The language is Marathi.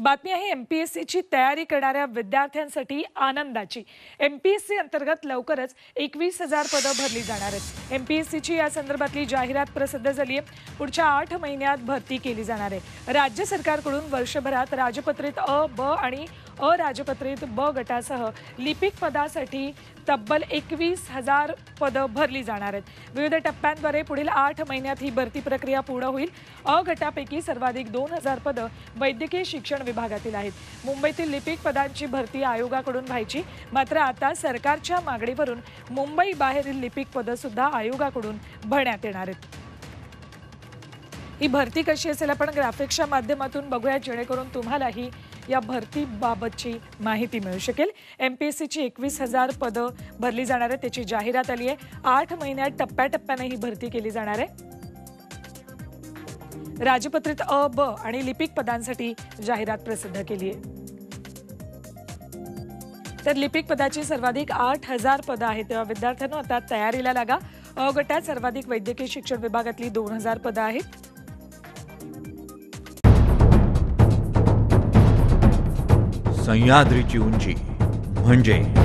बातमी आहे एमपीएससीची तयारी करणाऱ्या विद्यार्थ्यांसाठी आनंदाची। एमपीएससी अंतर्गत लवकरच 21,000 पदं भरली जाणार आहेत। एमपीएससीची या संदर्भातली जाहिरात प्रसिद्ध झाली आहे। पुढच्या 8 महिन्यात भरती केली जाणार आहे। राज्य सरकारकडून वर्षभरात राजपत्रित अ, ब आणि अराजपत्रित ब गटासह लिपिक पदासाठी तब्बल 21,000 पदं भरली जाणार आहेत। विविध टप्प्यांद्वारे पुढील 8 महिन्यात ही भरती प्रक्रिया पूर्ण होईल। अ गटापैकी सर्वाधिक 2,000 पदं वैद्यकीय शिक्षण विभागातील आहेत। मुंबईतील लिपिक पदांची भरती आयोगाकडून व्हायची, मात्र आता सरकारच्या मागणीवरून मुंबई बाहेरील लिपिक पदं सुद्धा आयोगाकडून भरण्यात येणार आहेत। ही भरती कशी असेल आपण ग्राफिक्सच्या माध्यमातून बघूया, जेणेकरून तुम्हालाही या भरतीबाबतची माहिती मिळू शकेल। एमपीएससीची 21,000 पदं भरली जाणार आहेत, त्याची जाहिरात आली आहे। 8 महिन्यात टप्प्याटप्प्याने ही भरती केली जाणार आहे। राजपत्रित अ, ब आणि लिपिक पदांसाठी जाहिरात प्रसिद्ध केली आहे। तर लिपिक पदाची सर्वाधिक 8,000 पदं आहेत, तेव्हा विद्यार्थ्यांनो आता तयारीला लागा। अ गटात सर्वाधिक वैद्यकीय शिक्षण विभागातली 2,000 पदं आहेत। सह्याद्रीची उंची म्हणजे